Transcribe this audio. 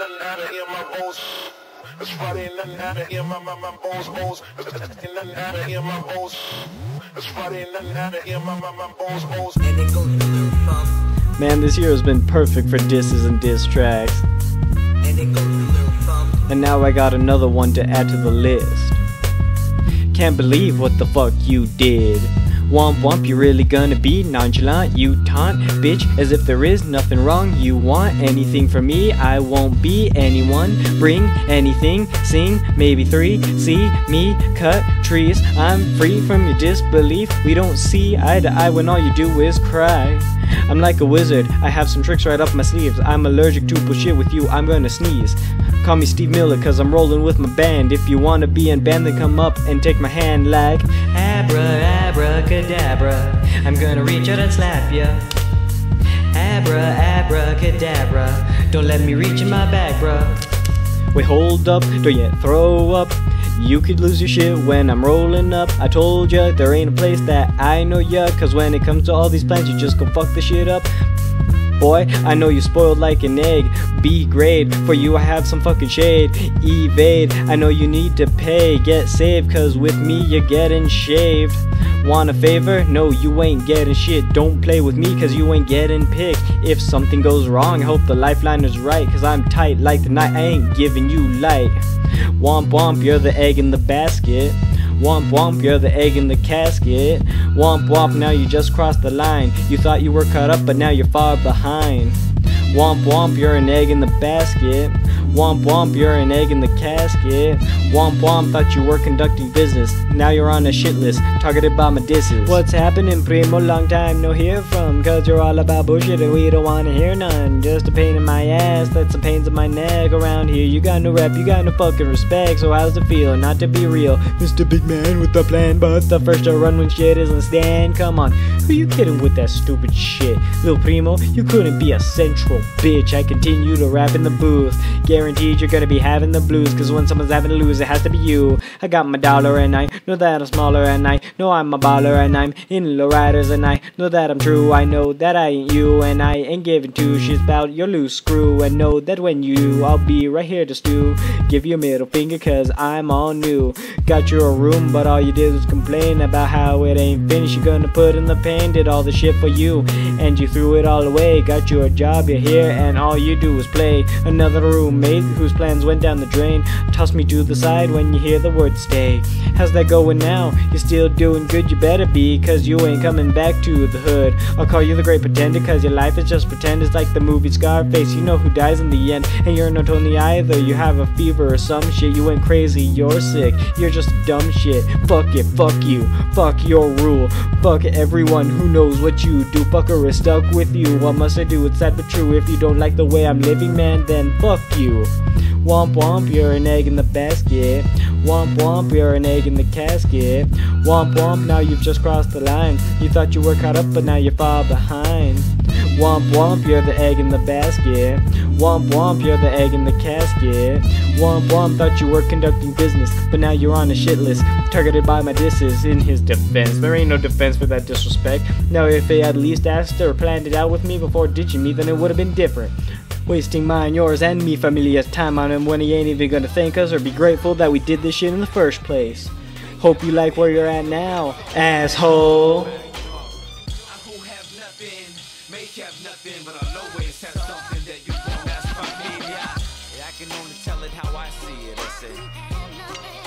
nothing out of here, my bones. It's Friday, nothing out of here, my bones. Nothing out of here, my bones. It's Friday, nothing out of here, my bones. And it goes a little thump. Man, this year has been perfect for disses and diss tracks. And it goes a little thump. And now I got another one to add to the list. Can't believe what the fuck you did. Womp womp, you really gonna be nonchalant? You taunt, bitch, as if there is nothing wrong. You want anything from me? I won't be anyone. Bring anything, sing, maybe three. See me cut trees. I'm free from your disbelief. We don't see eye to eye when all you do is cry. I'm like a wizard, I have some tricks right up my sleeves. I'm allergic to bullshit with you, I'm gonna sneeze. Call me Steve Miller cause I'm rolling with my band. If you wanna be in band then come up and take my hand like Abra, abracadabra, I'm gonna reach out and slap ya. Abra, abracadabra, don't let me reach in my bag, bruh. Wait, hold up, don't yet throw up. You could lose your shit when I'm rolling up. I told ya, there ain't a place that I know ya. Cause when it comes to all these plans, you just go fuck the shit up. Boy, I know you spoiled like an egg. B grade, for you I have some fucking shade. Evade, I know you need to pay. Get saved, cause with me you're getting shaved. Want a favor? No, you ain't getting shit. Don't play with me cause you ain't getting picked. If something goes wrong, I hope the lifeline is right. Cause I'm tight like the night, I ain't giving you light. Womp womp, you're the egg in the basket. Womp womp, you're the egg in the casket. Womp womp, now you just crossed the line. You thought you were caught up, but now you're far behind. Womp womp, you're an egg in the basket. Womp womp, you're an egg in the casket. Womp womp, thought you were conducting business. Now you're on a shit list, targeted by my disses. What's happening, primo? Long time no hear from. Cause you're all about bullshit and we don't wanna hear none. Just a pain in my ass, that's some pains in my neck. Around here you got no rep, you got no fucking respect. So how's it feel not to be real? Mr. Big Man with the plan, but the first to run when shit isn't stand. Come on, who you kidding with that stupid shit? Lil Primo, you couldn't be a central bitch. I continue to rap in the booth. Guaranteed you're gonna be having the blues. Cause when someone's having to lose, it has to be you. I got my dollar and I know that I'm smaller and I know I'm a baller and I'm in low riders and I know that I'm true. I know that I ain't you and I ain't giving two shits about your loose screw. And know that when you do, I'll be right here to stew. Give you a middle finger cause I'm all new. Got you a room but all you did was complain about how it ain't finished. You're gonna put in the pain, did all the shit for you and you threw it all away. Got you a job, you're here and all you do is play. Another roommate whose plans went down the drain. Toss me to the side when you hear the word stay. How's that going now? You're still doing good, you better be, cause you ain't coming back to the hood. I'll call you the great pretender cause your life is just pretend. It's like the movie Scarface, you know who dies in the end. And you're not Tony either, you have a fever or some shit. You went crazy, you're sick, you're just dumb shit. Fuck it, fuck you, fuck your rule. Fuck everyone who knows what you do. Fucker is stuck with you, what must I do? It's sad but true. If you don't like the way I'm living, man, then fuck you. Womp womp, you're an egg in the basket. Womp womp, you're an egg in the casket. Womp womp, now you've just crossed the line. You thought you were caught up, but now you're far behind. Womp womp, you're the egg in the basket. Womp womp, you're the egg in the casket. Womp womp, thought you were conducting business, but now you're on a shit list, targeted by my disses. In his defense, there ain't no defense for that disrespect. Now if they at least asked or planned it out with me before ditching me, then it would have been different. Wasting mine, yours, and me familia's time on him when he ain't even gonna thank us or be grateful that we did this shit in the first place. Hope you like where you're at now, asshole. May have nothing, but I'll always have something that you won't ask from me. Yeah, I can only tell it how I see it. I say.